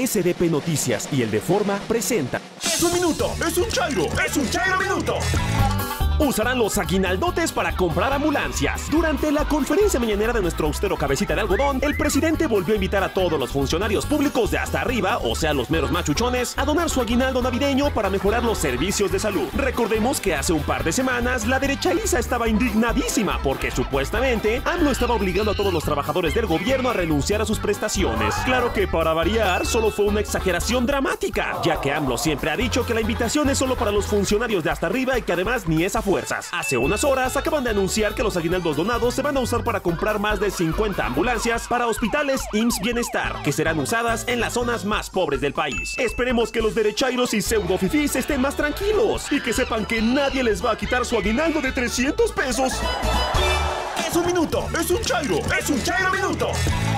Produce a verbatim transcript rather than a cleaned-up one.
S D P Noticias y el de Forma presenta ¡Es un minuto! ¡Es un chairo! ¡Es un chairo minuto! Usarán los aguinaldotes para comprar ambulancias. Durante la conferencia mañanera de nuestro austero cabecita de algodón, el presidente volvió a invitar a todos los funcionarios públicos de hasta arriba, o sea, los meros machuchones, a donar su aguinaldo navideño para mejorar los servicios de salud. Recordemos que hace un par de semanas, la derechaiza estaba indignadísima porque supuestamente AMLO estaba obligando a todos los trabajadores del gobierno a renunciar a sus prestaciones. Claro que para variar, solo fue una exageración dramática, ya que AMLO siempre ha dicho que la invitación es solo para los funcionarios de hasta arriba y que además ni es a fuerzas. Hace unas horas acaban de anunciar que los aguinaldos donados se van a usar para comprar más de cincuenta ambulancias para hospitales I M S S Bienestar, que serán usadas en las zonas más pobres del país. Esperemos que los derechairos y pseudo-fifís estén más tranquilos y que sepan que nadie les va a quitar su aguinaldo de trescientos pesos. ¡Es un minuto! ¡Es un chairo! ¡Es un chairo minuto!